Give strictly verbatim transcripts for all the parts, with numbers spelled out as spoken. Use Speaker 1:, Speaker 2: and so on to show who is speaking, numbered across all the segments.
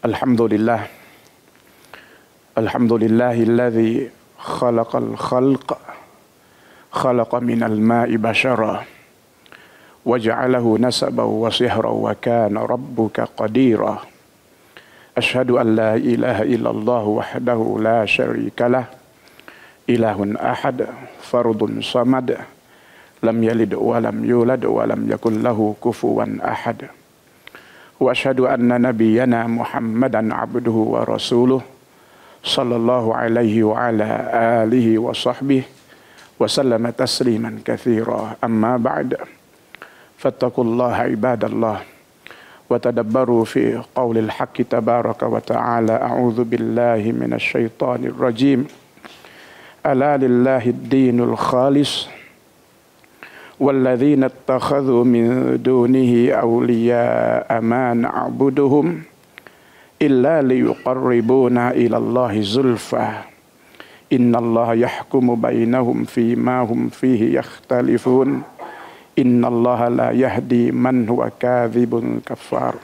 Speaker 1: الحمد لله الحمد لله الذي خلق الخلق خلق من الماء بشرا وجعله نسبا وصهرا وكان ربك قديرا أشهد أن لا إله إلا الله وحده لا شريك له إله أحد فرد صمد لم يلد ولم يولد ولم يكن له كفوا أحد وأشهد أن نبينا محمدا عبده ورسوله صلى الله عليه وعلى آله وصحبه وسلم تسليما كثيرا أما بعد فاتقوا الله عباد الله وتدبروا في قول الحق تبارك وتعالى أعوذ بالله من الشيطان الرجيم ألا لله الدين الخالص والذين اتخذوا من دونه أولياء ما نعبدهم إلا ليقربونا إلى الله زلفى إن الله يحكم بينهم فيما هم فيه يختلفون إن الله لا يهدي من هو كاذب كفار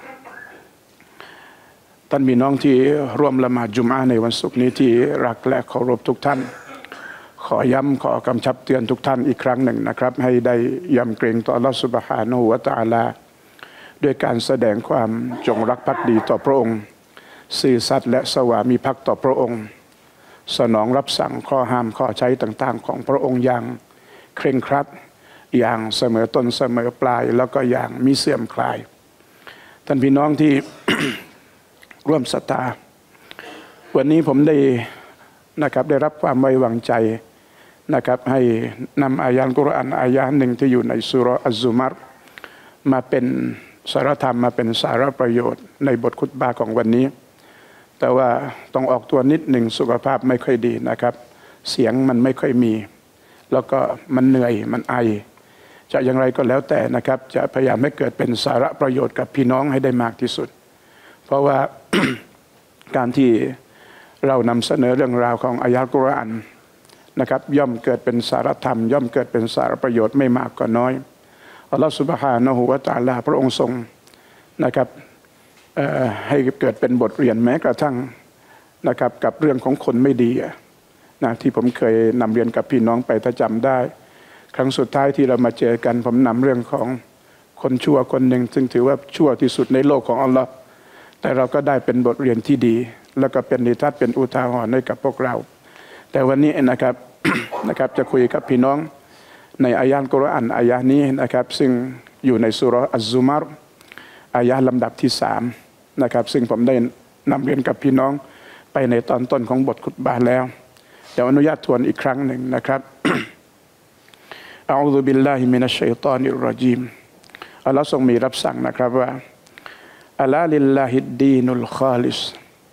Speaker 1: ท่านพี่น้องที่ร่วมละหมาดจุมอะห์ในวันศุกร์นี้ที่รักและเคารพทุกท่านขอย้ำขอกำชับเตือนทุกท่านอีกครั้งหนึ่งนะครับให้ได้ยำเกรงต่ออัลเลาะห์ซุบฮานะฮูวะตะอาลาด้วยการแสดงความจงรักภักดีต่อพระองค์ซื่อสัตย์และสวามิภักดิ์ต่อพระองค์สนองรับสั่งข้อห้ามข้อใช้ต่างๆของพระองค์อย่างเคร่งครัดอย่างเสมอต้นเสมอปลายแล้วก็อย่างมิเสื่อมคลายท่านพี่น้องที่ ร่วมศรัทธาวันนี้ผมได้นะครับได้รับความไว้วางใจนะครับให้นำอายะห์กุรอานอายะห์หนึ่งที่อยู่ในซูเราะห์อัซซุมัรมาเป็นสาระธรรมมาเป็นสาระประโยชน์ในบทคุตบะห์ของวันนี้แต่ว่าต้องออกตัวนิดหนึ่งสุขภาพไม่ค่อยดีนะครับเสียงมันไม่ค่อยมีแล้วก็มันเหนื่อยมันไอจะอย่างไรก็แล้วแต่นะครับจะพยายามให้เกิดเป็นสาระประโยชน์กับพี่น้องให้ได้มากที่สุดเพราะว่า การที่เรานำเสนอเรื่องราวของอายะห์กุรอานนะครับย่อมเกิดเป็นสาระธรรมย่อมเกิดเป็นสาระประโยชน์ไม่มากก็น้อยอัลลอฮฺซุบฮานะฮูวะตะอาลาพระองค์ทรงนะครับให้เกิดเป็นบทเรียนแม้กระทั่งนะครับกับเรื่องของคนไม่ดีนะที่ผมเคยนำเรียนกับพี่น้องไปถ้าจำได้ครั้งสุดท้ายที่เรามาเจอกันผมนำเรื่องของคนชั่วคนหนึ่งซึ่งถือว่าชั่วที่สุดในโลกของอัลลอฮ์แต่เราก็ได้เป็นบทเรียนที่ดีแล้วก็เป็นนิทานเป็นอุทาหรณ์ให้กับพวกเราแต่วันนี้นะครับ นะครับจะคุยกับพี่น้องในอายะห์กุรอานอายะห์นี้นะครับซึ่งอยู่ในซูเราะห์อัซซุมัรอายะห์ลำดับที่สามนะครับซึ่งผมได้นำเรียนกับพี่น้องไปในตอนต้นของบทคุตบะห์แล้วเดี๋ยวอนุญาตทวนอีกครั้งหนึ่งนะครับ อะอูซุบิลลาฮิมินัชชัยฏอนิรเราะญีมอัลเลาะห์ทรงมีรับสั่งนะครับว่าอะลาลิลลาฮิดดีนุลคอลิส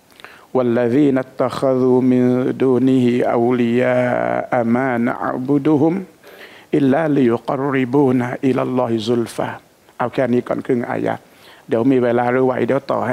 Speaker 1: والذين اتخذوا من دونه أولياء ما نعبدهم إلا ليقربونا إلى الله زلفى เอาแค่นี้ก่อนครึ่งอายะห์เดี๋ยวมีเวลาหรือไหวเดี๋ยวต่อให้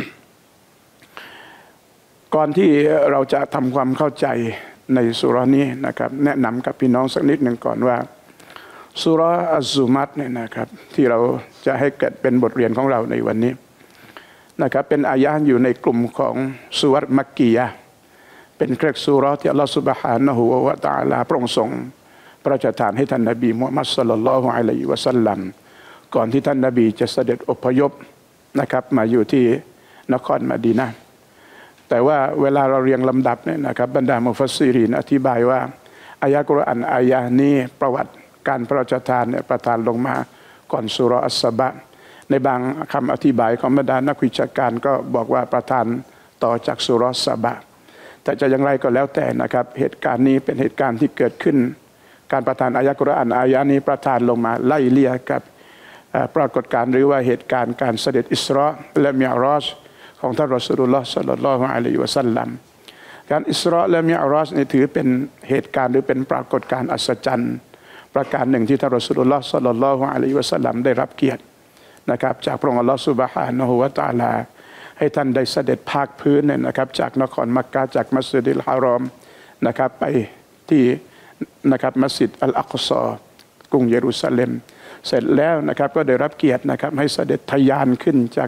Speaker 1: ก่อนที่เราจะทำความเข้าใจในซูเราะห์นี้นะครับแนะนำกับพี่น้องสักนิดหนึ่งก่อนว่าซูเราะห์อัซซุมัรเนี่ยนะครับที่เราจะให้เกิดเป็นบทเรียนของเราในวันนี้นะครับเป็นอายะห์อยู่ในกลุ่มของซูเราะห์มักกียะห์เป็นเครือซูเราะห์ที่อัลเลาะห์ซุบฮานะฮูวะตะอาลาพระองค์ทรงพระราชทานให้ท่านนบีมุฮัมมัดศ็อลลัลลอฮุอะลัยฮิวะซัลลัมก่อนที่ท่านนบีจะเสด็จอพยพนะครับมาอยู่ที่นครมะดีนะห์แต่ว่าเวลาเราเรียงลำดับเนี่ยนะครับบรรดามุฟัสซิรีนอธิบายว่าอายะห์กุรอานอายะห์นี้ประวัติการพระราชทานเนี่ยประทานลงมาก่อนซูเราะห์อัสซะบะในบางคำอธิบายของบรรดานักวิชาการก็บอกว่าประทานต่อจากซูเราะห์ซะบะแต่จะอย่างไรก็แล้วแต่นะครับเหตุการณ์นี้เป็นเหตุการณ์ที่เกิดขึ้นการประทานอายะห์กุรอานอายะห์นี้ประทานลงมาไล่เลี่ยกับปรากฏการณ์หรือว่าเหตุการณ์การเสด็จอิสราและมิอ์ราจของท่านรอซูลุลลอฮ์ศ็อลลัลลอฮุอะลัยฮิวะซัลลัมการอิสราและมิอ์ราจนี่ถือเป็นเหตุการณ์หรือเป็นปรากฏการณ์อัศจรรย์ประการหนึ่งที่ท่านรอซูลุลลอฮ์ศ็อลลัลลอฮุอะลัยฮิวะซัลลัมได้รับเกียรตินะครับจากพระองค์อัลลอฮฺซุบฮานะฮูวะตะอาลาให้ท่านได้เสด็จภาคพื้นเนี่ยนะครับจากนครมักกะฮ์จากมัสยิดอัลฮารอมนะครับไปที่นะครับมัสยิดอัลอักษอกรุงเยรูซาเล็มเสร็จแล้วนะครับก็ได้รับเกียรตินะครับให้เสด็จทะยานขึ้นจาก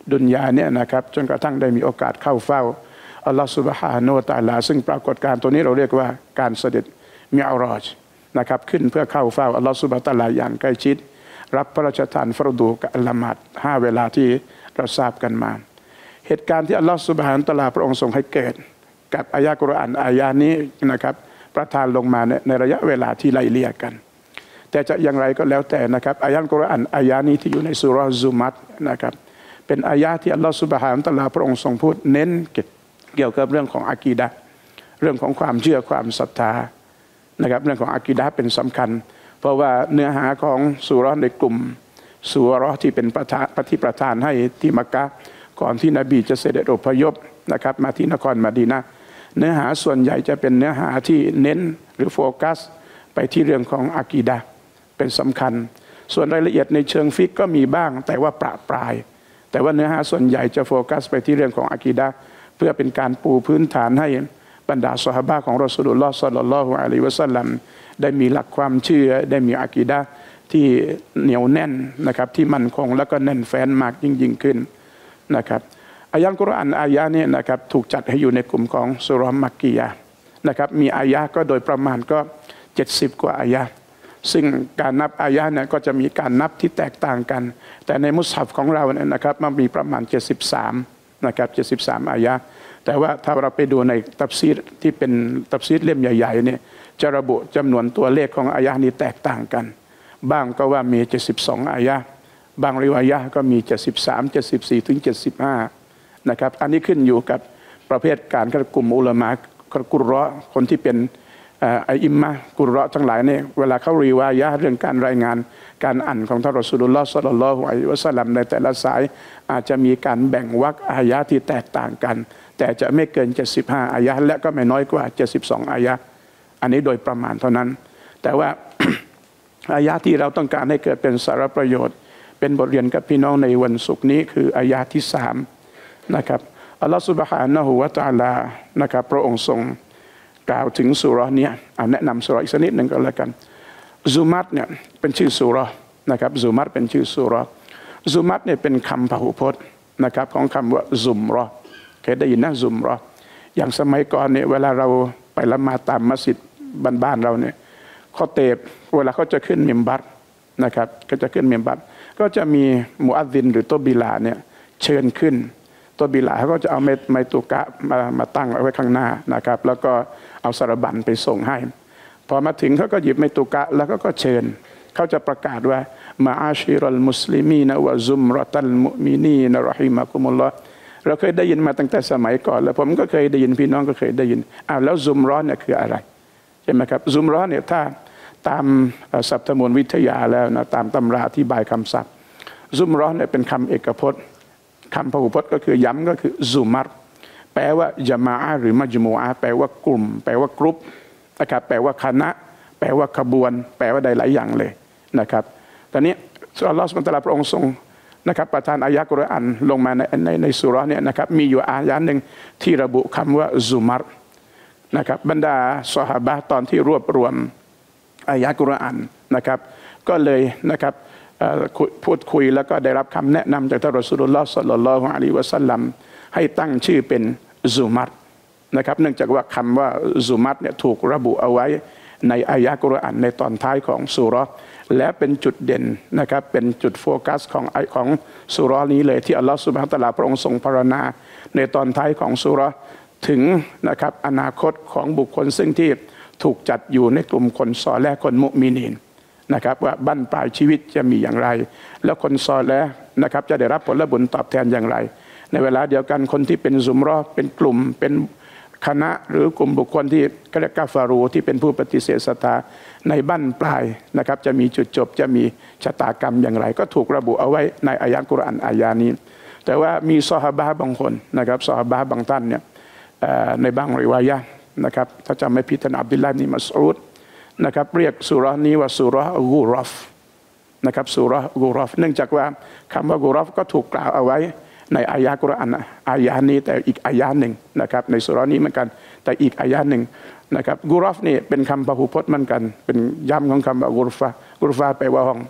Speaker 1: ดุนยาเนี่ยนะครับจนกระทั่งได้มีโอกาสเข้าเฝ้าอัลลอฮฺซุบฮานะฮูวะตะอาลาซึ่งปรากฏการณ์ตัวนี้เราเรียกว่าการเสด็จมิอ์ราจนะครับขึ้นเพื่อเข้าเฝ้าอัลลอฮฺซุบฮานะฮูวะตะอาลาอย่างใกล้ชิดรับพระราชทานฟรดูกับละหมาดห้าเวลาที่เราทราบกันมาเหตุการณ์ที่อัลลอฮฺซุบฮานะฮูวะตะอาลาพระองค์ทรงให้เกิดกับอายะกุรอานอายะนี้นะครับประทานลงมาในระยะเวลาที่ไล่เลี่ยกันแต่จะอย่างไรก็แล้วแต่นะครับอายะกุรอานอายะนี้ที่อยู่ในซูเราะห์ซุมัรนะครับเป็นอายะที่อัลลอฮฺซุบฮานะฮูวะตะอาลาพระองค์ทรงพูดเน้นเกี่ยวกับเรื่องของอากีดะห์เรื่องของความเชื่อความศรัทธานะครับเรื่องของอากีดะห์เป็นสำคัญเพราะว่าเนื้อหาของซูเราะห์ในกลุ่มซูเราะห์ที่เป็นประธานปฏิประธานให้ที่มักกะฮ์ก่อนที่นบีจะเสด็จอพยพนะครับมาที่นครมะดีนะห์เนื้อหาส่วนใหญ่จะเป็นเนื้อหาที่เน้นหรือโฟกัสไปที่เรื่องของอากีดะห์เป็นสำคัญส่วนรายละเอียดในเชิงฟิกก็มีบ้างแต่ว่าประปรายแต่ว่าเนื้อหาส่วนใหญ่จะโฟกัสไปที่เรื่องของอากีดะห์เพื่อเป็นการปูพื้นฐานให้บรรดาซอฮาบะห์ของรอซูลุลลอฮ์ศ็อลลัลลอฮุอะลัยฮิวะซัลลัมได้มีหลักความเชื่อได้มีอากีดะห์ที่เหนียวแน่นนะครับที่มั่นคงแล้วก็แน่นแฟ้นมากยิ่งยิ่งขึ้นนะครับอายะกุรอานอายะนี้นะครับถูกจัดให้อยู่ในกลุ่มของซูเราะห์มักกียะห์นะครับมีอายะก็โดยประมาณก็เจ็ดสิบกว่าอายะซึ่งการนับอายะเนี่ยก็จะมีการนับที่แตกต่างกันแต่ในมุสฮัฟของเราเนี่ยนะครับมันมีประมาณเจ็ดสิบสามนะครับเจ็ดสิบสามอายะแต่ว่าถ้าเราไปดูในตัฟซีรที่เป็นตัฟซีรเล่มใหญ่ๆเนี่ยจะระบุจำนวนตัวเลขของอายะนี้แตกต่างกันบ้างก็ว่ามีเจ็ดสิบสองอายะบางริวายะห์ก็มีเจ็ดสิบสาม เจ็ดสิบสี่ถึงเจ็ดสิบห้านะครับอันนี้ขึ้นอยู่กับประเภทการกลุ่มอุลามะกุรเราะห์คนที่เป็นไออิมมะกุรเราะห์ทั้งหลายเนี่ยเวลาเขาริวายะห์เรื่องการรายงานการอ่านของท่านรอซูลุลลอฮ์ศ็อลลัลลอฮุอะลัยฮิวะซัลลัมในแต่ละสายอาจจะมีการแบ่งวรรคอายะห์ที่แตกต่างกันแต่จะไม่เกินเจ็ดสิบห้าอายะห์และก็ไม่น้อยกว่าเจ็ดสิบสองอายะห์อันนี้โดยประมาณเท่านั้นแต่ว่า อายะห์ที่เราต้องการให้เกิดเป็นสาระประโยชน์เป็นบทเรียนกับพี่น้องในวันศุกร์นี้คืออายะห์ที่สามนะครับอัลลอฮฺซุบฮานะฮูวะตะอาลานะครับพระองค์ทรงกล่าวถึงซูเราะห์นี้แนะนำซูเราะห์อีกสักนิดหนึ่งก็แล้วกันซุมัรเนี่ยเป็นชื่อซูเราะห์นะครับซุมัรเป็นชื่อซูเราะห์ซุมัรเนี่ยเป็นคำพหูพจน์นะครับของคำว่าซุมเราะห์เคยได้ยินนะซุมเราะห์อย่างสมัยก่อนเนี่ยเวลาเราไปละหมาดตามมัสยิดบ้านๆเราเนี่ยคอเตบเวลาเขาจะขึ้นมิมบัรนะครับก็จะขึ้นมิมบัรก็จะมีมุอัซซินหรือโตบิลาเนี่ยเชิญขึ้นตัวบิลาเขาก็จะเอาไม้ตุกะมามาตั้งไว้ข้างหน้านะครับแล้วก็เอาสารบัญไปส่งให้พอมาถึงเขาก็หยิบไม้ตุกะแล้วก็ก็เชิญเขาจะประกาศว่ามาอาชิรัลมุสลิมีนวะซุมรอตัลมุมินีนรอฮิมะกุมุลลอฮ์เราเคยได้ยินมาตั้งแต่สมัยก่อนแล้วผมก็เคยได้ยินพี่น้องก็เคยได้ยินอ้าวแล้วซุมรอเนี่ยคืออะไรใช่ไหมครับซุมรอเนี่ยถ้าตามศัพท์ทมวลวิทยาแล้วนะตามตำราอธิบายคำศัพท์ซุมรอเนี่ยเป็นคำเอกพจน์คำพหูพจน์ก็คือย้ำก็คือซุมัรแปลว่าญะมาอะห์หรือมัจมูอะห์แปลว่ากลุ่มแปลว่ากรุ๊ปนะครับแปลว่าคณะแปลว่าขบวนแปลว่าใดหลายอย่างเลยนะครับตอนนี้อัลลอฮฺซุบฮานะฮูวะตะอาลาพระองค์ทรงนะครับประทานอายะกุรอานลงมาในในในซูเราะห์เนี่ยนะครับมีอยู่อายะหนึ่งที่ระบุคำว่าซุมัรนะครับบรรดาซอฮาบะห์ตอนที่รวบรวมอายะกุรอานนะครับก็เลยนะครับพูดคุยแล้วก็ได้รับคำแนะนำจากท่านรอซูลุลลอฮ์ศ็อลลัลลอฮุอะลัยฮิวะซัลลัมให้ตั้งชื่อเป็นซุมัรนะครับเนื่องจากว่าคำว่าซุมัรเนี่ยถูกระบุเอาไว้ในอายะกุรอานในตอนท้ายของซูเราะห์และเป็นจุดเด่นนะครับเป็นจุดโฟกัสของของซูเราะห์นี้เลยที่อัลลอฮฺซุบฮานะฮูวะตะอาลาพระองค์ทรงพรรณนาในตอนท้ายของซูเราะห์ถึงนะครับอนาคตของบุคคลซึ่งที่ถูกจัดอยู่ในกลุ่มคนซอและคนมุมินีนนะครับว่าบั้นปลายชีวิตจะมีอย่างไรแล้วคนซอและนะครับจะได้รับผลบุญตอบแทนอย่างไรในเวลาเดียวกันคนที่เป็นซุมเราะห์เป็นกลุ่มเป็นคณะหรือกลุ่มบุคคลที่เรียกกาฟารูที่เป็นผู้ปฏิเสธศรัทธาในบั้นปลายนะครับจะมีจุดจบจะมีชะตากรรมอย่างไรก็ถูกระบุเอาไว้ในอายะกุรอานอายะนี้แต่ว่ามีซอฮาบะห์บางคนนะครับซอฮาบะห์บางท่านเนี่ยในบางริวายะห์นะครับถ้าจำไม่ผิดท่านอับดุลลาห์อิบนุมัสอูดนะครับเรียกซูเราะห์นี้ว่าซูเราะห์กูรอฟนะครับซูเราะห์กูรอฟเนื่องจากว่าคำว่ากูรอฟก็ถูกกล่าวเอาไว้ในอายะกุรอานอายะนี้แต่อีกอายะหนึ่งนะครับในซูเราะห์นี้เหมือนกันแต่อีกอายะหนึ่งนะครับกูรอฟนี่เป็นคำพหูพจน์เหมือนกันเป็นย้ำของคำว่ากุรฟะกุรฟะแปลว่าห้อง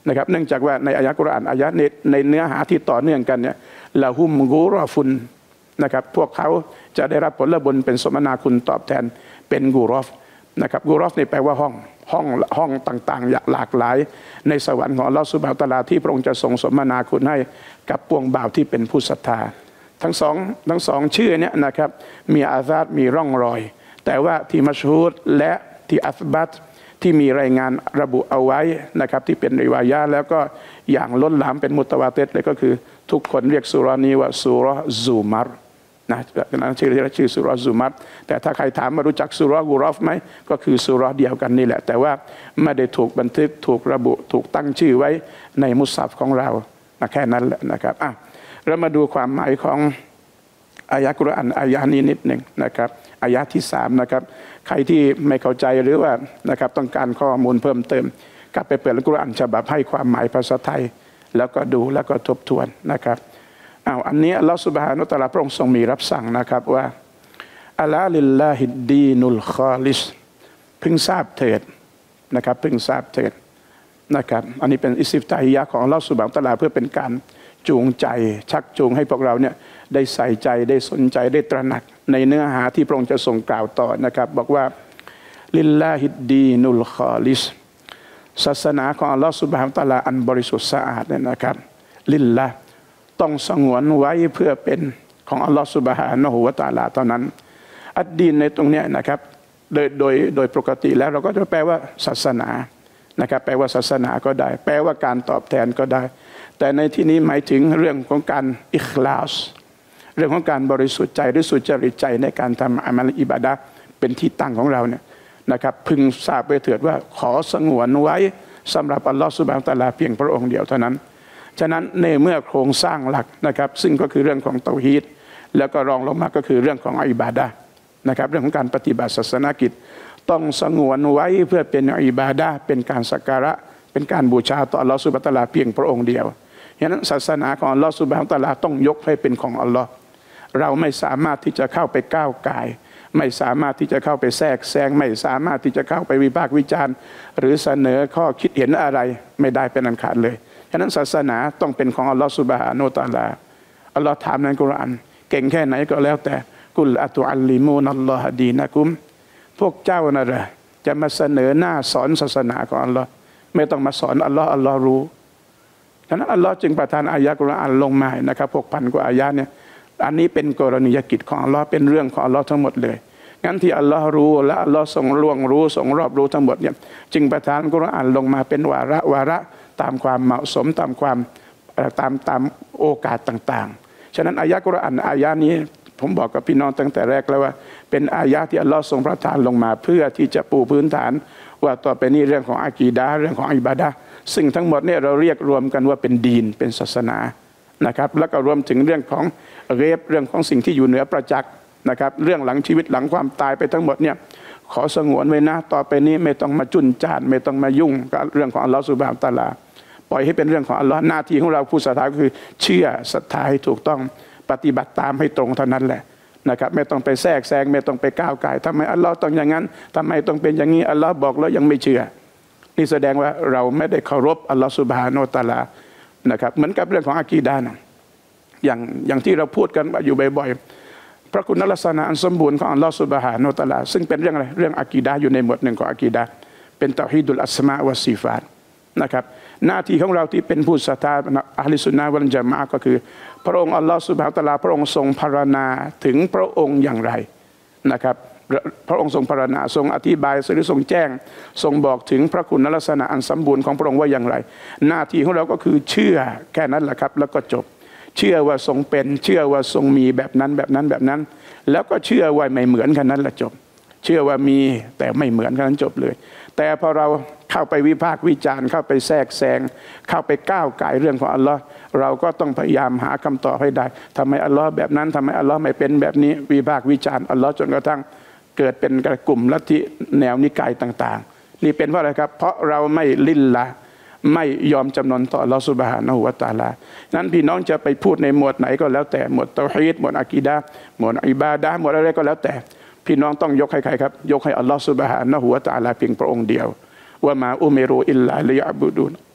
Speaker 1: นะครับเนื่องจากว่าในอายะกุรอานอายะในในเนื้อหาที่ต่อเนื่องกันเนี่ยละหุมกูรอฟุนนะครับพวกเขาจะได้รับผลบุญเป็นสมนาคุณตอบแทนเป็นกูรอฟนะครับกูรอฟนี่แปลว่าห้องห้องห้องต่างๆหลากหลายในสวรรค์ของอัลลอฮฺซุบฮานะฮูวะตะอาลาที่พระองค์จะทรงสมนาคุณให้กับปวงบ่าวที่เป็นผู้ศรัทธาทั้งสองทั้งสองชื่อเนี่ยนะครับมีอาซาดมีร่องรอยแต่ว่าที่มัชฮูรและที่อัสบัตที่มีรายงานระบุเอาไว้นะครับที่เป็นริวายะแล้วก็อย่างล้นหลามเป็นมุตะวาติรเลยก็คือทุกคนเรียกสุรานี้ว่าสุราซูมัรนะนั้นชื่อชื่อสุราซูมัรแต่ถ้าใครถามมารู้จักสุรากูรอฟไหมก็คือสุราเดียวกันนี่แหละแต่ว่าไม่ได้ถูกบันทึกถูกระบุถูกตั้งชื่อไว้ในมุสฮัฟของเรานะแค่นั้นแหละนะครับอ่ะเรามาดูความหมายของอายะกุรอานอายะนี้นิดหนึ่งนะครับอายะที่สามนะครับใครที่ไม่เข้าใจหรือว่านะครับต้องการข้อมูลเพิ่มเติมกลับไปเปิดอัลกุรอานฉบับให้ความหมายภาษาไทยแล้วก็ดูแล้วก็ทบทวนนะครับอ้าวอันนี้อัลลอฮฺซุบฮานะฮูวะตะอาลาพระองค์ทรงมีรับสั่งนะครับว่าอัลาลิลลาฮิดดีนุลคอลิสพึงทราบเถิดนะครับพึงทราบเถิดนะครับอันนี้เป็นอิสติฟตาฮิยะห์ของอัลลอฮฺซุบฮานะฮูวะตะอาลาเพื่อเป็นการจูงใจชักจูงให้พวกเราเนี่ยได้ใส่ใจได้สนใจได้ตระหนักในเนื้อหาที่พระองค์จะทรงกล่าวต่อนะครับบอกว่าลิลลาฮิดดีนุลคอลิสศาสนาของอัลลอฮฺซุบฮานะฮูวะตะอาลาอันบริสุทธิ์สะอาดเนี่ยนะครับลิลลาต้องสงวนไว้เพื่อเป็นของอัลลอฮฺซุบฮานะฮูวะตะอาลาเท่านั้นอัดดีนในตรงเนี้ยนะครับโดยโดยโดยปกติแล้วเราก็จะแปลว่าศาสนานะครับแปลว่าศาสนาก็ได้แปลว่าการตอบแทนก็ได้แต่ในที่นี้หมายถึงเรื่องของการอิคลาสเรื่องของการบริสุทธิ์ใจหรือสุจริตใจในการทำอามัลอิบาดะห์เป็นที่ตั้งของเราเนี่ยนะครับพึงทราบไว้เถิดว่าขอสงวนไว้สำหรับอัลลอฮฺซุบฮานะฮูวะตะอาลาเพียงพระองค์เดียวเท่านั้นฉะนั้นในเมื่อโครงสร้างหลักนะครับซึ่งก็คือเรื่องของเตาฮีดแล้วก็รองลงมาก็คือเรื่องของอิบาดะห์นะครับเรื่องของการปฏิบัติศาสนกิจต้องสงวนไว้เพื่อเป็นอิบาดะห์เป็นการสักการะเป็นการบูชาต่ออัลลอฮฺซุบฮานะฮูวะตะอาลาเพียงพระองค์เดียวฉะนั้นศาสนาของอัลลอฮฺซุบฮานะฮูวะตะอาลาต้องยกให้เป็นของอัลลอฮ์เราไม่สามารถที่จะเข้าไปก้าวไก่ไม่สามารถที่จะเข้าไปแทรกแซงไม่สามารถที่จะเข้าไปวิพากษ์วิจารณ์หรือเสนอข้อคิดเห็นอะไรไม่ได้เป็นอันขาดเลยฉะนั้นศาสนาต้องเป็นของอัลลอฮฺซุบฮานะฮูวะตะอาลาอัลลอฮ์ถามในกุรอานเก่งแค่ไหนก็แล้วแต่กุลอะตุอัลลิมูนัลลอฮะดีนะกุมพวกเจ้าน่ะเหรอจะมาเสนอหน้าสอนศาสนาของอัลลอฮ์ไม่ต้องมาสอนอัลลอฮ์อัลลอฮ์รู้ฉะนั้นอัลลอฮ์จึงประทานอายะกุรอานลงมานะครับหกพันกว่าอายะเนี่ยอันนี้เป็นกรณียกิจของอัลลอฮ์เป็นเรื่องของอัลลอฮ์ทั้งหมดเลยงั้นที่อัลลอฮ์รู้และอัลลอฮ์ทรงล่วงรู้ทรงรอบรู้ทั้งหมดเนี่ยจึงประทานกุรอานลงมาเป็นวาระวาระตามความเหมาะสมตามความตามตามโอกาสต่างๆฉะนั้นอายะกุรอานอายะนี้ผมบอกกับพี่น้องตั้งแต่แรกแล้วว่าเป็นอายะที่อัลลอฮ์ทรงประทานลงมาเพื่อที่จะปูพื้นฐานว่าต่อไปนี้เรื่องของอากีดะห์เรื่องของอิบาดะห์ซึ่งทั้งหมดเนี่ยเราเรียกรวมกันว่าเป็นดีนเป็นศาสนานะครับแล้วก็รวมถึงเรื่องของเรฟเรื่องของสิ่งที่อยู่เหนือประจักษ์นะครับเรื่องหลังชีวิตหลังความตายไปทั้งหมดเนี่ยขอสงวนไว้นะต่อไปนี้ไม่ต้องมาจุนจานไม่ต้องมายุ่งกับเรื่องของอัลลอฮฺซุบฮานะฮูวะตะอาลาปล่อยให้เป็นเรื่องของอัลลอฮ์หน้าที่ของเราผู้ศรัทธาก็คือเชื่อศรัทธาให้ถูกต้องปฏิบัติตามให้ตรงเท่านั้นแหละนะครับไม่ต้องไปแทรกแซงไม่ต้องไปก้าวไก่ทำไมอัลลอฮ์ต้องอย่างนั้นทำไมต้องเป็นอย่างนี้อัลลอฮ์บอกแล้วยังไม่เชื่อนี่แสดงว่าเราไม่ได้เคารพอัลลอฮ์ซุบฮานะฮูวะตะอาลานะครับเหมือนกับเรื่องของอากีดะห์นะอย่างอย่างที่เราพูดกันอยู่บ่อยๆพระคุณลักษณะอันสมบูรณ์ของอัลลอฮฺซุบฮานะฮูวะตะอาลาซึ่งเป็นเรื่องอะไรเรื่องอากีดะห์อยู่ในหมวดหนึ่งของอากีดะห์เป็นเตาฮีดุลอัสมาวัสซิฟาตนะครับหน้าที่ของเราที่เป็นผู้ศรัทธาอะห์ลิสุนนะฮ์วัลญะมาอะห์ก็คือพระองค์อัลลอฮฺซุบฮานะฮูวะตะอาลาพระองค์ทรงพรรณนาถึงพระองค์อย่างไรนะครับพระองค์ทรงพรรณนาทรงอธิบายหรือทรงแจ้งทรงบอกถึงพระคุณลักษณะอันสมบูรณ์ของพระองค์ว่าอย่างไรหน้าที่ของเราก็คือเชื่อแค่นั้นแหละครับแล้วก็จบเชื่อว่าทรงเป็นเชื่อว่าทรงมีแบบนั้นแบบนั้นแบบนั้นแล้วก็เชื่อว่าไม่เหมือนกันนั้นละจบเชื่อว่ามีแต่ไม่เหมือนกันนั้นจบเลยแต่พอเราเข้าไปวิพากษ์วิจารณ์เข้าไปแทรกแซงเข้าไปก้าวไก่เรื่องของอัลลอฮ์เราก็ต้องพยายามหาคำตอบให้ได้ทำไมอัลลอฮ์แบบนั้นทำไมอัลลอฮ์ไม่เป็นแบบนี้วิพากษ์วิจารณ์อัลลอฮ์จนกระทั่งเกิดเป็นกลุ่มลัทธิแนวนิกายต่างๆนี่เป็นเพราะอะไรครับเพราะเราไม่ลิ้นละไม่ยอมจำนนต่ออัลลอฮฺซุบฮานะฮูวะตะอาลานั้นพี่น้องจะไปพูดในหมวดไหนก็แล้วแต่หมวดเตาฮีดหมวดอะกีดะห์หมวดอิบาดะห์หมวดอะไรก็แล้วแต่พี่น้องต้องยกให้ใครครับยกให้อัลลอฮฺซุบฮานะฮูวะตะอาลาเพียงพระองค์เดียวว่ามาอุมิรูอิลลาลิยะบุดูน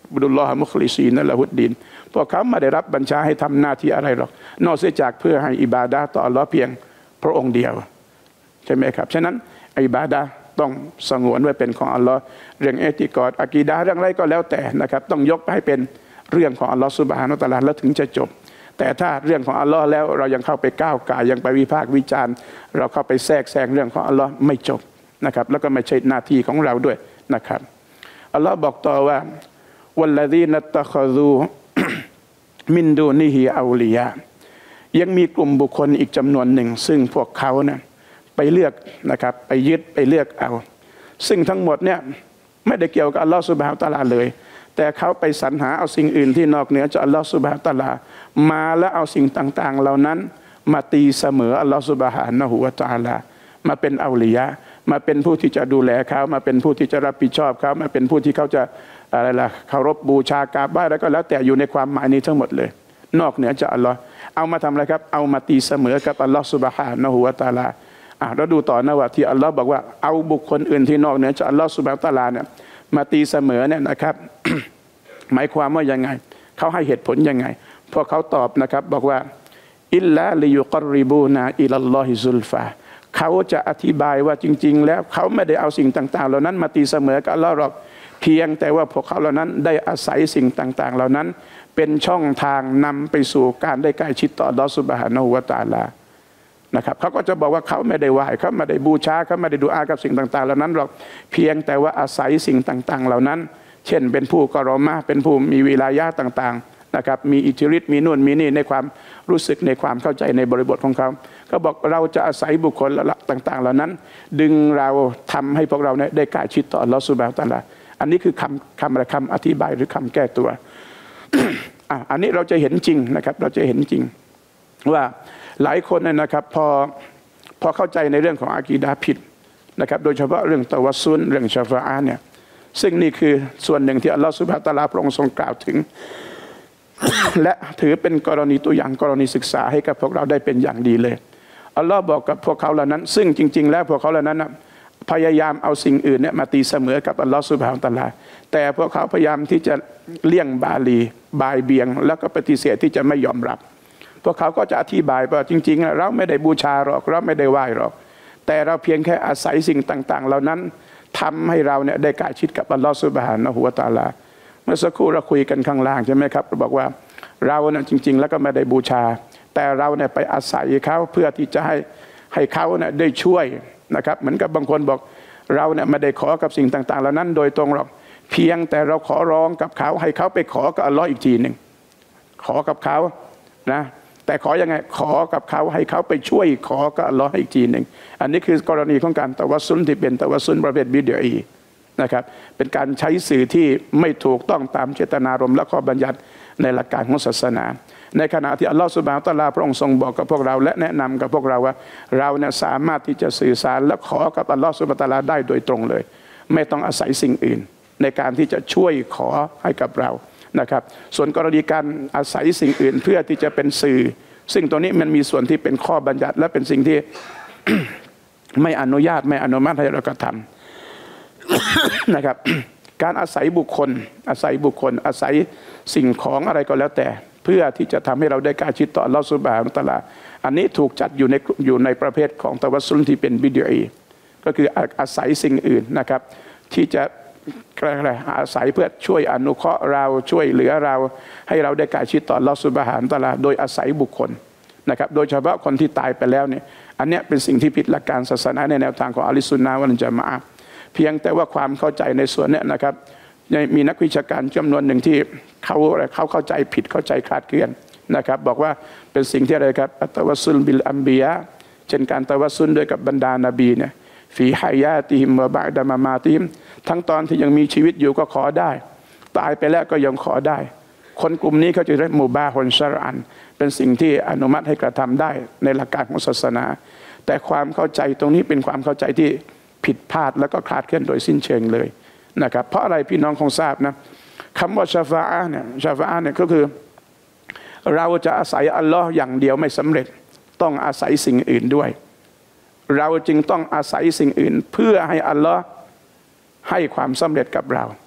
Speaker 1: บุดุลลอฮ์มุคลิซีนละฮุดดีนพวกเขาไม่ได้รับบัญชาให้ทำหน้าที่อะไรหรอกนอกจากเพื่อให้อิบาดะห์ต่ออัลเลาะห์เพียงพระองค์เดียวใช่ไหมครับฉะนั้นอิบาดะห์ต้องสงวนไว้เป็นของอัลเลาะห์เรื่องเอติกอดอะกีดะห์เรื่องอะไรก็แล้วแต่นะครับต้องยกให้เป็นเรื่องของอัลเลาะห์ซุบฮานะฮูวะตะอาลาแล้วถึงจะจบแต่ถ้าเรื่องของอัลเลาะห์แล้วเรายังเข้าไปก้าวก่ายยังไปวิพากษ์วิจารณ์เราเข้าไปแทรกแซงเรื่องของอัลเลาะห์ไม่จบนะครับแล้วก็ไม่ใช่หน้าที่ของเราด้วยนะครับอัลเลาะห์บอกต่อว่าวัลลซีนัตตะคอซูมินดูนิฮิเอาลิยายังมีกลุ่มบุคคลอีกจำนวนหนึ่งซึ่งพวกเขาเนี่ยไปเลือกนะครับไปยึดไปเลือกเอาซึ่งทั้งหมดเนี่ยไม่ได้เกี่ยวกับอัลลอฮฺซุบฮานะฮูวะตะอาลาเลยแต่เขาไปสรรหาเอาสิ่งอื่นที่นอกเหนือจากอัลลอฮฺซุบฮานะฮูวะตะอาลามาแล้วเอาสิ่งต่างๆเหล่านั้นมาตีเสมออัลลอฮฺซุบฮานะฮูวะตะอาลามาเป็นเอาลิยะมาเป็นผู้ที่จะดูแลเขามาเป็นผู้ที่จะรับผิดชอบเขามาเป็นผู้ที่เขาจะอะไรล่ะเคารพบูชากราบไหว้แล้วก็แล้วแต่อยู่ในความหมายนี้ทั้งหมดเลยนอกเหนือจากอัลลอฮ์เอามาทำอะไรครับเอามาตีเสมอกับอัลลอฮ์ซุบฮานะฮูวะตะอาลาอ่ะเราดูต่อนะว่าที่อัลลอฮ์บอกว่าเอาบุคคลอื่นที่นอกเหนือจากอัลลอฮ์ซุบฮานะฮูวะตะอาลาเนี่ยมาตีเสมอเนี่ยนะครับ หมายความว่ายังไงเขาให้เหตุผลยังไงพวกเขาตอบนะครับบอกว่าอิลลาลิยุกริบูนาอิลัลลอฮิซุลฟาเขาจะอธิบายว่าจริงๆแล้วเขาไม่ได้เอาสิ่งต่างๆเหล่านั้นมาตีเสมอกับอัลลอฮ์หรอกเพียงแต่ว่าพวกเขาเหล่านั้นได้อาศัยสิ่งต่างๆเหล่านั้นเป็นช่องทางนำไปสู่การได้ใกล้ชิดต่ออัลลอฮ์ซุบฮานะฮูวะตะอาลานะครับเขาก็จะบอกว่าเขาไม่ได้ไหว้เขาไม่ได้บูชาเขาไม่ได้ดูอากับสิ่งต่างๆเหล่านั้นหรอกเพียงแต่ว่าอาศัยสิ่งต่างๆเหล่านั้นเช่นเป็นผู้กอรอมะเป็นผู้มีวิลายะห์ต่างๆนะครับมีอิทธิฤทธิ์มีนู่นมีนี่ในความรู้สึกในความเข้าใจในบริบทของเขาก็บอกเราจะอาศัยบุคคลต่างๆเหล่านั้นดึงเราทำให้พวกเราได้ใกล้ชิดต่ออัลลอฮฺซุบฮานะฮูวะตะอาลาอันนี้คือคำคำอะไรคำอธิบายหรือคำแก้ตัว อันนี้เราจะเห็นจริงนะครับเราจะเห็นจริงว่าหลายคนเนี่ยนะครับพอพอเข้าใจในเรื่องของอากีดะห์ผิดนะครับโดยเฉพาะเรื่องตะวัสซุลเรื่องชาฟาอะห์เนี่ยซึ่งนี่คือส่วนหนึ่งที่อัลลอฮฺซุบฮานะฮูวะตะอาลาพระองค์ทรงกล่าวถึง และถือเป็นกรณีตัวอย่างกรณีศึกษาให้กับพวกเราได้เป็นอย่างดีเลยอัลลอฮ์บอกกับพวกเขาเหล่านั้นซึ่งจริงๆแล้วพวกเขาเหล่านั้นนะพยายามเอาสิ่งอื่นเนี่ยมาตีเสมอกับอัลลอฮ์ซุบฮานะฮูวะตะอาลาแต่พวกเขาพยายามที่จะเลี่ยงบาลีบายเบียงแล้วก็ปฏิเสธที่จะไม่ยอมรับพวกเขาก็จะอธิบายว่าจริงๆเราไม่ได้บูชาหรอกเราไม่ได้ไหว้หรอกแต่เราเพียงแค่อาศัยสิ่งต่างๆเหล่านั้นทำให้เราเนี่ยได้ใกล้ชิดกับอัลลอฮ์ซุบฮานะฮูวะตะอาลาเมื่อสักครู่เราคุยกันข้างล่างใช่ไหมครับเราบอกว่าเราเนี่ยจริงๆแล้วก็ไม่ได้บูชาแต่เราเนี่ยไปอาศัยเขาเพื่อที่จะให้ให้เขาเนี่ยได้ช่วยนะครับเหมือนกับบางคนบอกเราเนี่ยไม่ได้ขอกับสิ่งต่างๆเหล่านั้นโดยตรงหรอกเพียงแต่เราขอร้องกับเขาให้เขาไปขอกับอัลลอฮ์อีกทีหนึ่งขอกับเขานะแต่ขอยังไงขอกับเขาให้เขาไปช่วยขอกับอัลลอฮ์อีกทีหนึ่งอันนี้คือกรณีของการตะวัสซุลที่เป็นตะวัสซุลประเภทบิดอีนะครับเป็นการใช้สื่อที่ไม่ถูกต้องตามเจตนารมณ์และข้อบัญญัติในหลักการของศาสนาในขณะที่อัลลอฮฺซุบฮานะฮูวะตะอาลาพระองค์ทรงบอกกับพวกเราและแนะนำกับพวกเราว่าเราเนี่ยสามารถที่จะสื่อสารและขอกับอัลลอฮฺซุบฮานะฮูวะตะอาลาได้โดยตรงเลยไม่ต้องอาศัยสิ่งอื่นในการที่จะช่วยขอให้กับเรานะครับส่วนกรณีการอาศัยสิ่งอื่นเพื่อที่จะเป็นสื่อซึ่งตรงนี้มันมีส่วนที่เป็นข้อบัญญัติและเป็นสิ่งที่ ไม่อนุญาตไม่อนุมัติให้เรากระทำ นะครับการอาศัยบุคคลอาศัยบุคคลอาศัยสิ่งของอะไรก็แล้วแต่เพื่อที่จะทำให้เราได้ใกล้ชิดต่ออัลลอฮฺซุบฮานะฮูวะตะอาลาอันนี้ถูกจัดอยู่ในอยู่ในประเภทของตะวัสซุลที่เป็นบิดอีก็คืออาศัยสิ่งอื่นนะครับที่จะอะไรอาศัยเพื่อช่วยอนุเคราะห์เราช่วยเหลือเราให้เราได้ใกล้ชิดต่ออัลลอฮฺซุบฮานะฮูวะตะอาลาโดยอาศัยบุคคลนะครับโดยเฉพาะคนที่ตายไปแล้วเนี่ยอันนี้เป็นสิ่งที่ผิดหลักการศาสนาในแนวทางของอะห์ลุสซุนนะฮ์วัลญะมาอะห์เพียงแต่ว่าความเข้าใจในส่วนนี้นะครับมีนักวิชาการจำนวนหนึ่งที่เขาเขาเข้าใจผิดเข้าใจคลาดเคลื่อนนะครับบอกว่าเป็นสิ่งที่อะไรครับอัตตะวัสซุลบิลอัมบิยะเช่นการตะวัสซุลด้วยกับบรรดานบีเนี่ยฟีฮายาติฮิมวะบะดะมามาติฮิมทั้งตอนที่ยังมีชีวิตอยู่ก็ขอได้ตายไปแล้วก็ยังขอได้คนกลุ่มนี้เขาจะเรียกมุบาฮุนชะรอันเป็นสิ่งที่อนุมัติให้กระทำได้ในหลักการของศาสนาแต่ความเข้าใจตรงนี้เป็นความเข้าใจที่ผิดพลาดแล้วก็คลาดเคลื่อนโดยสิ้นเชิงเลยนะครับเพราะอะไรพี่น้องคงทราบนะคำว่าชาฟาอะห์เนี่ยชาฟาอะห์เนี่ยก็คือเราจะอาศัยอัลลอฮ์อย่างเดียวไม่สำเร็จต้องอาศัยสิ่งอื่นด้วยเราจึงต้องอาศัยสิ่งอื่นเพื่อให้อัลลอฮ์ให้ความสำเร็จกับเรา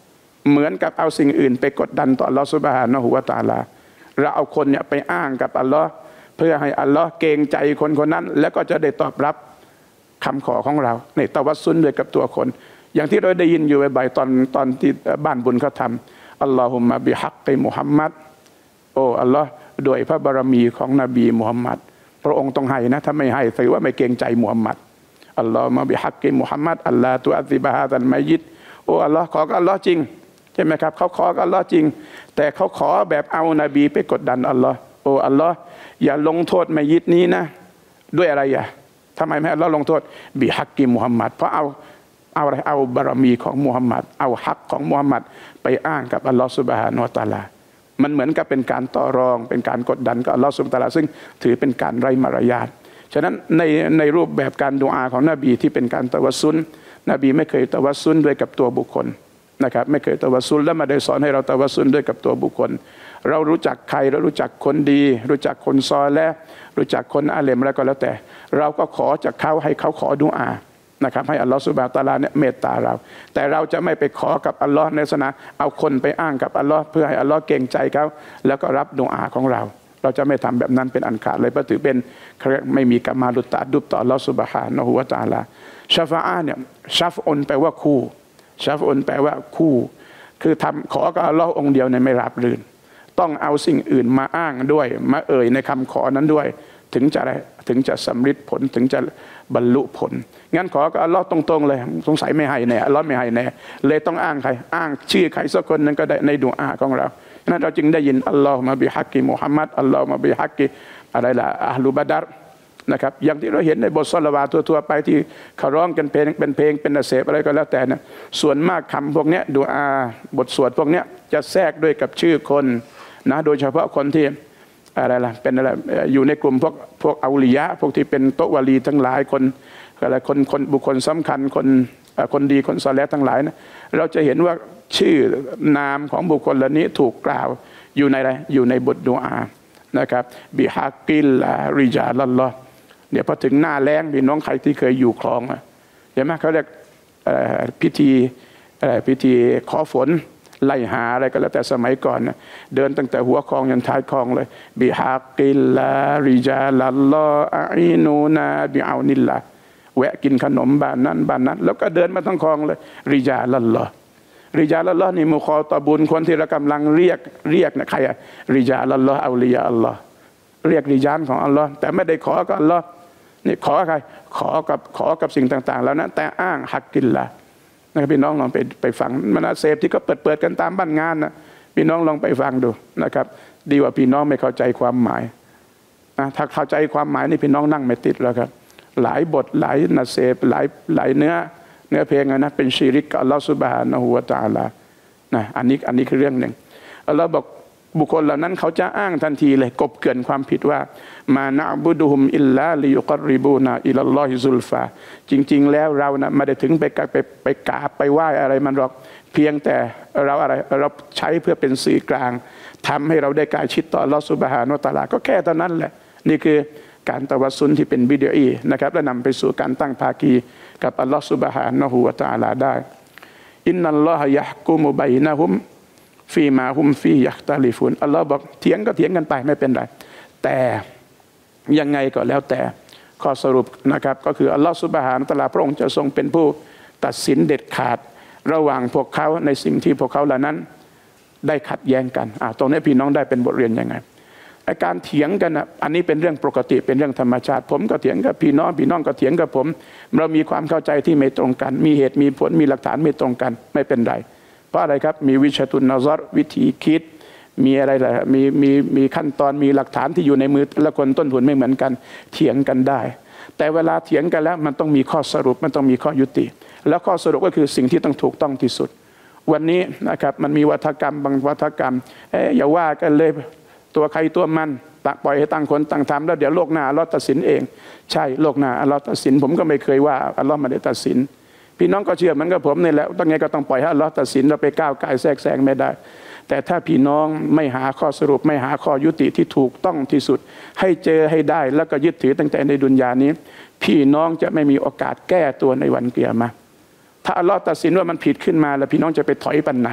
Speaker 1: เหมือนกับเอาสิ่งอื่นไปกดดันต่ออัลลอฮฺซุบฮานะฮูวะตะอาลาเราเอาคนเนี่ยไปอ้างกับอัลลอฮ์เพื่อให้อัลลอฮ์เกรงใจคนคนนั้นแล้วก็จะได้ตอบรับคำขอของเราในตะวัสซุลด้วยกับตัวคนอย่างที่เราได้ยินอยู่บ่อยๆตอนตอนที่บ้านบุญเขาทำอัลลอฮุมมะบิฮักกิมุฮัมมัดโอ้อัลลอฮ์โดยพระบารมีของนบีมุฮัมมัดพระองค์ต้องให้นะถ้าไม่ให้ถือว่าไม่เกรงใจมุฮัมมัดอัลลอฮุมะบิฮักกิมุฮัมมัดอัลลอฮ์ตุอัซิบะฮาซัลมัยยิดโอ้อัลลอฮ์ขอกับอัลลอฮ์จริงใช่ไหมครับเขาขอกับอัลลอฮ์จริงแต่เขาขอแบบเอานบีไปกดดันอัลลอฮ์โอ้อัลลอฮ์อย่าลงโทษมัยยิดนี้นะด้วยอะไรอ่ะทำไมไม่อัลลอฮ์ลงโทษบิฮักกิมุฮัมมัดเพราะเอาเอาอะไรเอาบารมีของมุฮัมมัดเอาฮักของมุฮัมมัดไปอ้างกับอัลลอฮ์ซุบฮานะฮูวะตะอาลามันเหมือนกับเป็นการต่อรองเป็นการกดดันกับอัลลอฮ์ซุบฮานะฮูวะตะอาลาซึ่งถือเป็นการไร้มารยาทฉะนั้นในในรูปแบบการดุอาของนบีที่เป็นการตะวัสซุลนบีไม่เคยตะวัสซุลด้วยกับตัวบุคคลนะครับไม่เคยตะวัสซุลและมาได้สอนให้เราตะวัสซุลด้วยกับตัวบุคคลเรารู้จักใครเรารู้จักคนดีรู้จักคนซอและรู้จักคนอาเลมแล้วก็แล้วแต่เราก็ขอจากเขาให้เขาขอดุอานะครับให้อัลลอฮฺซุบฮานะฮูวะตะอาลาเนี่ยเมตตาเราแต่เราจะไม่ไปขอกับอัลลอฮ์ในศาสนาเอาคนไปอ้างกับอัลลอฮ์เพื่อให้อัลลอฮ์เกรงใจเขาแล้วก็รับดุอาของเราเราจะไม่ทำแบบนั้นเป็นอันขาดเลยเพราะถือเป็นไม่มีกามาลุตตะดุบต่ออัลลอฮ์ซุบฮานะฮูวะตะอาลาชาฟาอะห์เนี่ยชัฟอุนแปลว่าคู่ชัฟอุนแปลว่าคู่คือทำขอกับอัลลอฮ์องเดียวเนี่ยไม่ราบรื่นต้องเอาสิ่งอื่นมาอ้างด้วยมาเอ่ยในคำขอนั้นด้วยถึงจะอะไรถึงจะสำเร็จผลถึงจะบรรลุผลงั้นขอกับอัลลอฮ์ตรงๆเลยสงสัยไม่ให้แน่อัลลอฮ์ไม่ให้แน่เลยต้องอ้างใครอ้างชื่อใครสักคนนึงก็ได้ในดุอาของเรานั้นเราจึงได้ยินอัลลอฮ์มาบิฮักกิมุฮัมมัดอัลลอฮ์มาบิฮักกิอะไรล่ะอะห์ลุบะดัรนะครับอย่างที่เราเห็นในบทศอลาวาตทั่วๆไปที่เขาร้องกันเพลงเป็นเพลงเป็นอาเสบอะไรก็แล้วแต่นะส่วนมากคำพวกนี้ดุอาบทสวดพวกนี้จะแทรกด้วยกับชื่อคนนะโดยเฉพาะคนที่อะไรล่ะเป็นอะไรอยู่ในกลุ่มพวกพวกเอาลียะพวกที่เป็นโตวาลีทั้งหลายคนอะไรคนคนบุคคลสำคัญคนคนดีคนซอเลห์ทั้งหลายนะเราจะเห็นว่าชื่อนามของบุคคลเหล่านี้ถูกกล่าวอยู่ในอะไรอยู่ในบทดุอานะครับบิฮักกิลริจาลัลลอฮ์เนี่ยพอถึงหน้าแล้งพี่น้องใครที่เคยอยู่คลองอ่ะเห็นไหมเขาเรียกพิธีพิธีขอฝนไล่หาอะไรก็แล้วแต่สมัยก่อนนะเดินตั้งแต่หัวคลองยันท้ายคลองเลยบิฮักกิลริจาลัลลอฮ์อินูนาบิเอานิลละแวะกินขนมบ้านนั้นบ้านนั้นแล้วก็เดินมาทั้งคลองเลยริจาลัลลอฮ์ริจาลัลลอฮ์นี่มุคอตบุญคนที่เรากำลังเรียกเรียกนะใครอะริจาลัลลอฮ์เอาลียาอัลลอฮ์เรียกริจาลของอัลลอฮ์แต่ไม่ได้ขอกับอัลลอฮ์นี่ขอใครขอกับขอกับสิ่งต่างๆแล้วนะแต่อ้างฮักกิลละนะครับพี่น้องลองไปไปฟังมันอาเสพที่ก็เปิดเปิดกันตามบ้านงานนะพี่น้องลองไปฟังดูนะครับดีกว่าพี่น้องไม่เข้าใจความหมายนะถ้าเข้าใจความหมายนี่พี่น้องนั่งไม่ติดแล้วครับหลายบทหลายนาเสพหลายหลายเนื้อเนื้อเพลงนะเป็นชีริกกับอัลลอฮฺซุบฮานะฮูวะตะอาลานะอันนี้อันนี้คือเรื่องหนึ่งอัลลอฮฺบอกบุคคลเหล่านั้นเขาจะอ้างทันทีเลยกบเกลื่อนความผิดว่ามานะบุดุฮุมอิลลาลิยุกริบูนาอิลัลลอฮิซุลฟาจริงๆแล้วเรานะไม่ได้ถึงไปไปไปกราบไปไหว้อะไรมันหรอกเพียงแต่เราอะไรเราใช้เพื่อเป็นสื่อกลางทำให้เราได้ใกล้ชิดต่ออัลลอฮฺซุบฮานะฮูวะตะอาลาก็แค่เท่านั้นแหละนี่คือการตะวัสซุลที่เป็นบิดอีนะครับและนำไปสู่การตั้งภาคีกับอัลลอฮฺซุบฮานะฮูวะตะอาลาได้อินนัลลอฮะยะฮกุมุบัยนะฮุมฟีมาฮุมฟียักตาลิฟุนอัลลอฮ์บอกเถียงก็เถียงกันไปไม่เป็นไรแต่ยังไงก็แล้วแต่ข้อสรุปนะครับก็คืออัลลอฮ์ซุบฮานะฮูวะตะอาลาพระองค์จะทรงเป็นผู้ตัดสินเด็ดขาดระหว่างพวกเขาในสิ่งที่พวกเขาเหล่านั้นได้ขัดแย้งกันอ่าตรงนี้พี่น้องได้เป็นบทเรียนยังไงการเถียงกันนะอันนี้เป็นเรื่องปกติเป็นเรื่องธรรมชาติผมก็เถียงกับพี่น้องพี่น้องก็เถียงกับผมเรามีความเข้าใจที่ไม่ตรงกันมีเหตุมีผลมีหลักฐานไม่ตรงกันไม่เป็นไรเพราะอะไรครับมีวิชาตุนนะซอรวิธีคิดมีอะไรล่ะมีมีมีขั้นตอนมีหลักฐานที่อยู่ในมือละคนต้นทุนไม่เหมือนกันเถียงกันได้แต่เวลาเถียงกันแล้วมันต้องมีข้อสรุปมันต้องมีข้อยุติแล้วข้อสรุปก็คือสิ่งที่ต้องถูกต้องที่สุดวันนี้นะครับมันมีวัฒกรรมบางวัฒกรรมเอ๊ะอย่าว่ากันเลยตัวใครตัวมันตักปล่อยให้ตั้งคนตั้งทำแล้วเดี๋ยวโลกหน้าอัลเลาะห์ตัดสินเองใช่โลกหน้าอัลเลาะห์ตัดสินผมก็ไม่เคยว่าอัลเลาะห์ไม่ได้ตัดสินพี่น้องก็เชื่อเหมือนกับผมนี่แหละต้องไงก็ต้องปล่อยให้อัลเลาะห์ตัดสินเราไปก้าวไก่แทรกแซงไม่ได้แต่ถ้าพี่น้องไม่หาข้อสรุปไม่หาข้อยุติที่ถูกต้องที่สุดให้เจอให้ได้แล้วก็ยึดถือตั้งแต่ในดุนยานี้พี่น้องจะไม่มีโอกาสแก้ตัวในวันเกียรมาถ้าอัลเลาะห์ตัดสินว่ามันผิดขึ้นมาแล้วพี่น้องจะไปถอยปันไหน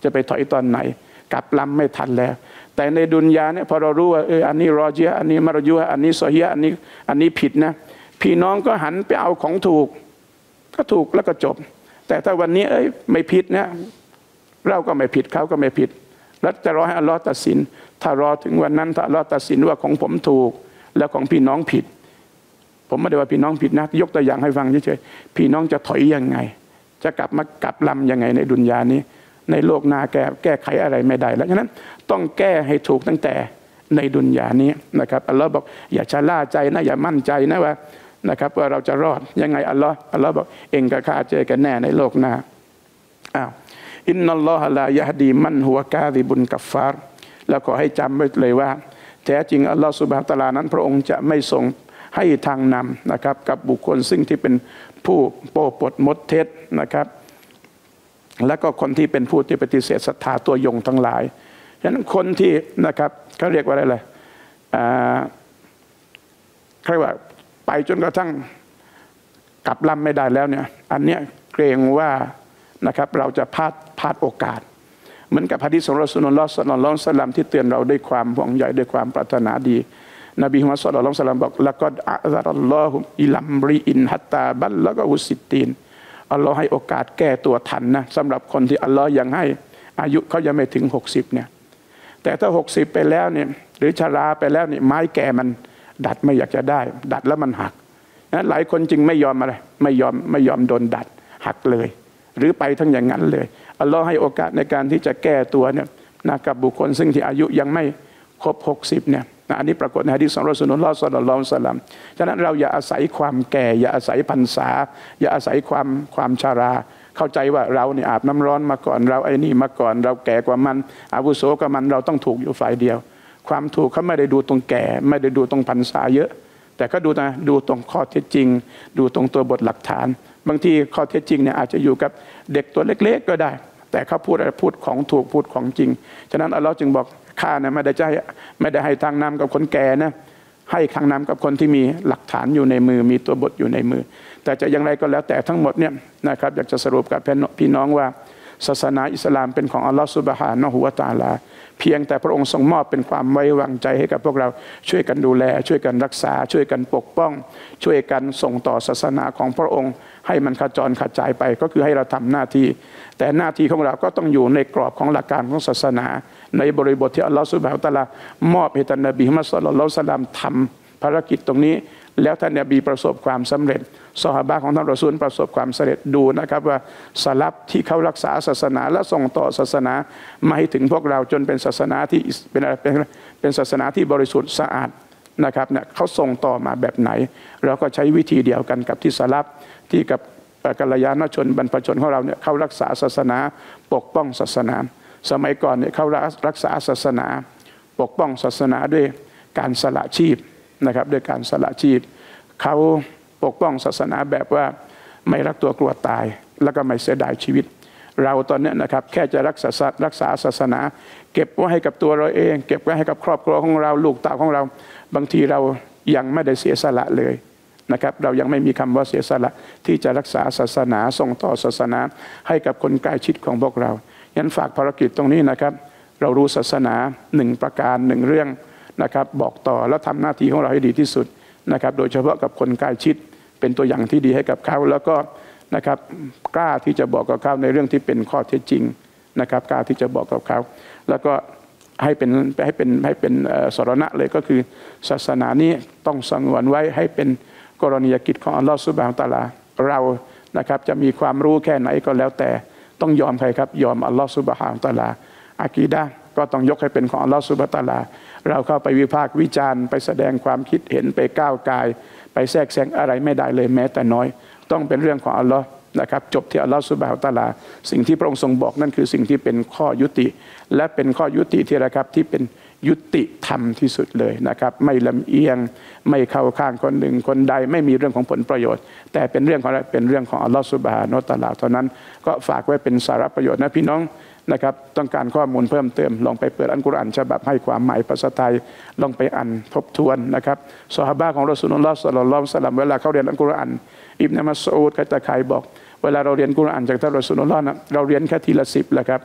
Speaker 1: จะไปถอยตอนไหนกลับลำไม่ทันแล้วแต่ในดุนยาเนี่ยพอเรารู้ว่าเอออันนี้รอเจียอันนี้มารยุอันนี้ซอฮีอันนี้อันนี้ผิดนะพี่น้องก็หันไปเอาของถูกก็ถูกแล้วก็จบแต่ถ้าวันนี้เอ้ยไม่ผิดนะเราก็ไม่ผิดเขาก็ไม่ผิดแล้วจะรอให้อัลลอฮ์ตัดสินถ้ารอถึงวันนั้นถ้าอัลลอฮ์ตัดสินว่าของผมถูกแล้วของพี่น้องผิดผมไม่ได้ว่าพี่น้องผิดนะยกตัวอย่างให้ฟังเฉยๆพี่น้องจะถอยยังไงจะกลับมากลับลำยังไงในดุนยานี้ในโลกหน้าแก้แก้ไขอะไรไม่ได้แล้วฉะนั้นต้องแก้ให้ถูกตั้งแต่ในดุนยานี้นะครับอัลลอฮ์บอกอย่าชะล่าใจนะอย่ามั่นใจนะว่านะครับว่าเราจะรอดยังไงอัลลอฮ์อัลลอฮ์บอกเองกับข้าเจอกันแน่ในโลกหน้าอ้าวอินนัลลอฮะลายะฮดีมันฮุวะกาซิบุนกัฟฟาร์แล้วขอให้จำไว้เลยว่าแท้จริงอัลลอฮ์ซุบฮานะฮูวะตะอาลานั้นพระองค์จะไม่ทรงให้ทางนำนะครับกับบุคคลซึ่งที่เป็นผู้โป้ปดมดเท็จนะครับและก็คนที่เป็นผู้ที่ปฏิเสธศรัทธาตัวยงทั้งหลายฉะนั้นคนที่นะครับเขาเรียกว่าอะไรเลยอ่าเขาเรียกว่าไปจนกระทั่งกลับลำไม่ได้แล้วเนี่ยอันเนี้ยเกรงว่านะครับเราจะพลาดพลาดโอกาสเหมือนกับหะดีษของรอซูลุลลอฮ์ ศ็อลลัลลอฮุอะลัยฮิวะซัลลัมที่เตือนเราด้วยความห่วงใยด้วยความปรารถนาดีนบีมุฮัมมัด ศ็อลลัลลอฮุอะลัยฮิวะซัลลัมบอกละกอดอะซะรัลลอฮุอิลัมริอินฮัตตาบัลละกะฮุสิตตีนอัลลอฮ์ให้โอกาสแก้ตัวทันนะสำหรับคนที่อัลลอฮ์ยังให้อายุเขายังไม่ถึงหกสิบเนี่ยแต่ถ้าหกสิบไปแล้วเนี่ยหรือชราไปแล้วเนี่ยไม้แก่มันดัดไม่อยากจะได้ดัดแล้วมันหักนะหลายคนจึงไม่ยอมอะไรไม่ยอมไม่ยอมโดนดัดหักเลยหรือไปทั้งอย่างนั้นเลยอัลลอฮ์ให้โอกาสในการที่จะแก้ตัวเนี่ยนะกับบุคคลซึ่งที่อายุยังไม่ครบหกสิบเนี่ยนะอันนี้ปรากฏในหะดีษของรอซูลุลลอฮ์ ศ็อลลัลลอฮุอะลัยฮิวะซัลลัมฉะนั้นเราอย่าอาศัยความแก่อย่าอาศัยพรรษาอย่าอาศัยความความชราเข้าใจว่าเราเนี่ยอาบน้ำร้อนมาก่อนเราไอ้นี่มาก่อนเราแก่กว่ามันอาวุโสกว่ามันเราต้องถูกอยู่ฝ่ายเดียวความถูกเขาไม่ได้ดูตรงแก่ไม่ได้ดูตรงพรรษาเยอะแต่ก็ดูนะดูตรงข้อเท็จจริงดูตรงตัวบทหลักฐานบางทีข้อเท็จจริงเนี่ยอาจจะอยู่กับเด็กตัวเล็กๆก็ได้แต่เขาพูดอะไรพูดของถูกพูดของจริงฉะนั้นอัลลอฮ์จึงบอกข้าเนี่ยไม่ได้จะให้ไม่ได้ให้ทางนำกับคนแก่นะให้ทางนำกับคนที่มีหลักฐานอยู่ในมือมีตัวบทอยู่ในมือแต่จะอย่างไรก็แล้วแต่ทั้งหมดเนี่ยนะครับอยากจะสรุปกับพี่น้องว่าศาสนาอิสลามเป็นของอัลลอฮ์ซุบฮานะฮูวะตะอาลาเพียงแต่พระองค์ทรงมอบเป็นความไว้วางใจให้กับพวกเราช่วยกันดูแลช่วยกันรักษาช่วยกันปกป้องช่วยกันส่งต่อศาสนาของพระองค์ให้มันขจรขจายไปก็คือให้เราทำหน้าที่แต่หน้าที่ของเราก็ต้องอยู่ในกรอบของหลักการของศาสนาในบริบทที่อัลลอฮฺซุบฮานะฮูวะตะอาลามอบให้ท่านนบีมุฮัมมัด ศ็อลลัลลอฮุอะลัยฮิวะซัลลัมทำภารกิจตรงนี้แล้วท่านนบีประสบความสำเร็จซอฮาบะห์ของท่านรอซูลประสบความสำเร็จดูนะครับว่าสลับที่เขารักษาศาสนาและส่งต่อศาสนามาให้ถึงพวกเราจนเป็นศาสนาที่เป็นอะไรเป็นเป็นศาสนาที่บริสุทธิ์สะอาดนะครับเนี่ยเขาส่งต่อมาแบบไหนเราก็ใช้วิธีเดียวกันกับที่สลับที่กับกัลยาณชนบรรพชนของเราเนี่ยเขารักษาศาสนาปกป้องศาสนาสมัยก่อนเนี่ยเขารักษาศาสนาปกป้องศาสนาด้วยการสละชีพนะครับด้วยการสละชีพเขาปกป้องศาสนาแบบว่าไม่รักตัวกลัวตายแล้วก็ไม่เสียดายชีวิตเราตอนนี้นะครับแค่จะรักษารักษาศาสนาเก็บไว้ให้กับตัวเราเองเก็บไว้ให้กับครอบครัวของเราลูกเต้าของเราบางทีเรายังไม่ได้เสียสละเลยนะครับเรายังไม่มีคำว่าเสียสละที่จะรักษาศาสนาส่งต่อศาสนาให้กับคนใกล้ชิดของพวกเรายันฝากภารกิจตรงนี้นะครับเรารู้ศาสนาหนึ่งประการหนึ่งเรื่องนะครับบอกต่อแล้วทำหน้าที่ของเราให้ดีที่สุดนะครับโดยเฉพาะกับคนใกล้ชิดเป็นตัวอย่างที่ดีให้กับเขาแล้วก็นะครับกล้าที่จะบอกกับเขาในเรื่องที่เป็นข้อเท็จจริงนะครับกล้าที่จะบอกกับเขาแล้วก็ให้เป็นให้เป็นให้เป็นสรณะเลยก็คือศาสนานี้ต้องสงวนไว้ให้เป็นกรณียกิจของอัลลอฮฺซุบฮานะฮูวะตะอาลาเรานะครับจะมีความรู้แค่ไหนก็แล้วแต่ต้องยอมใครครับยอมอัลลอฮฺซุบฮานะฮูวะตะอาลาอากีดะห์ก็ต้องยกให้เป็นของอัลลอฮฺซุบฮานะฮูวะตะอาลาเราเข้าไปวิพากษ์วิจารณ์ไปแสดงความคิดเห็นไปก้าวกายไปแทรกแซงอะไรไม่ได้เลยแม้แต่น้อยต้องเป็นเรื่องของอัลลอฮ์นะครับจบที่อัลลอฮ์ซุบฮานะฮูวะตะอาลาสิ่งที่พระองค์ทรงบอกนั่นคือสิ่งที่เป็นข้อยุติและเป็นข้อยุติที่นะครับที่เป็นยุติธรรมที่สุดเลยนะครับไม่ลำเอียงไม่เข้าข้างคนหนึ่งคนใดไม่มีเรื่องของผลประโยชน์แต่เป็นเรื่องของอะไรเป็นเรื่องของอัลลอฮ์ซุบฮานะฮูวะตะอาลาเท่านั้นก็ฝากไว้เป็นสาระประโยชน์นะพี่น้องนะครับต้องการข้อมูลเพิ่มเติมลองไปเปิดอัลกุรอานฉบับให้ความหมายภาษาไทยลองไปอ่านทบทวนนะครับซอฮาบะห์ของรอซูลุลลอฮ์ ศ็อลลัลลอฮุอะลัยฮิวะซัลลัมเวลาเขาเรียนอัลกุรอานอิบนุมัสอูดก็จะใครบอกเวลาเราเรียนกุรอานจากท่านรอซูลุลลอฮ์นะเราเรียนแค่ทีละสิบแหละครับ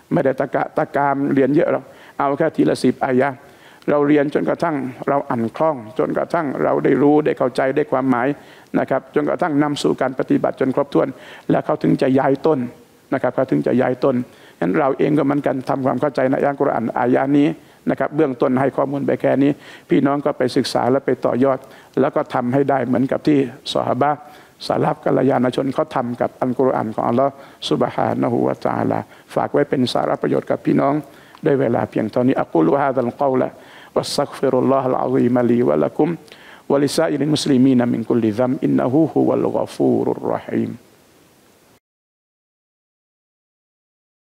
Speaker 1: ไม่ได้ตะกะตะกามเรียนเยอะหรอกเอาแค่ทีละสิบอายะเราเรียนจนกระทั่งเราอ่านคล่องจนกระทั่งเราได้รู้ได้เข้าใจได้ความหมายนะครับจนกระทั่งนำสู่การปฏิบัติจนครบถ้วนแล้วเขาถึงจะย้ายต้นนะครับเขาถึงจะย้ายต้นงั้นเราเองก็เหมือนกันทำความเข้าใจในอัลกุรอานอายะนี้นะครับเบื้องต้นให้ข้อมูลไปแค่นี้พี่น้องก็ไปศึกษาและไปต่อยอดแล้วก็ทำให้ได้เหมือนกับที่ซอฮาบะห์สาลับกัลยาณชนเขาทำกับอัลกุรอานของอัลลอฮ์ซุบฮานะฮูวะตะอาลาฝากไว้เป็นสาระประโยชน์กับพี่น้องด้วยเวลาเพียงเท่านี้อักูลุฮาซัลกอละวัสซักฟิรุลลอฮุลอะซีมะลีวะละกุมวะลิซาอิลิลมุสลิมีนมินกุลลิซัมอินนะฮูฮุวัลฆอฟูรุรเราะฮีม